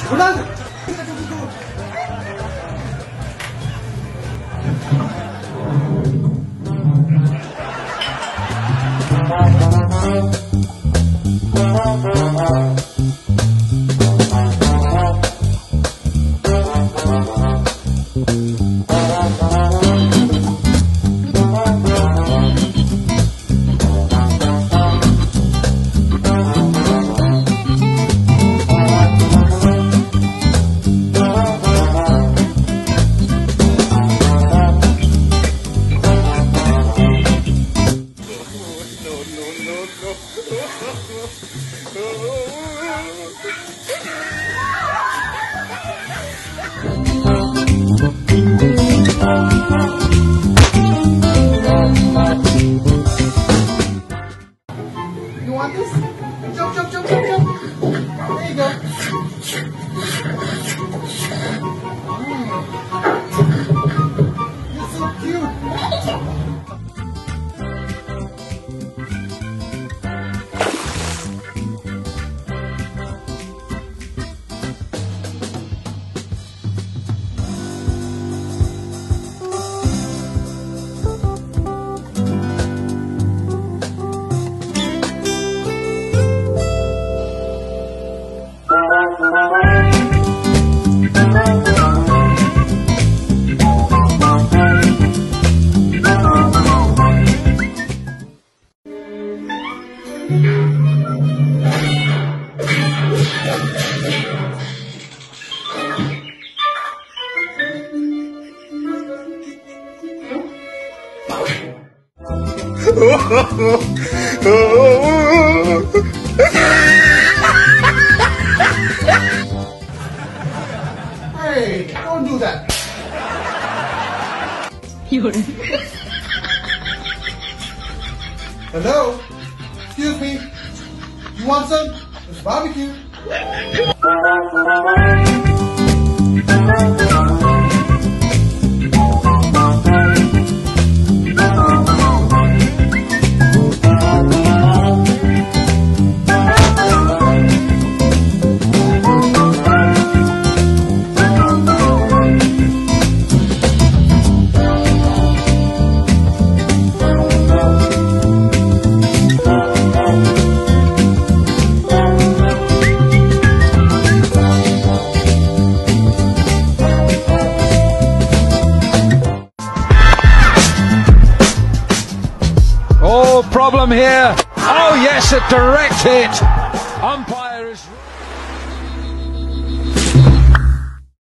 Ulan! You want this? Jump, jump, jump, jump, jump. There you go. You're so cute. Hey, don't do that. Hello? Excuse me. You want some? It's barbecue. Oh, problem here. Oh, yes, a direct hit.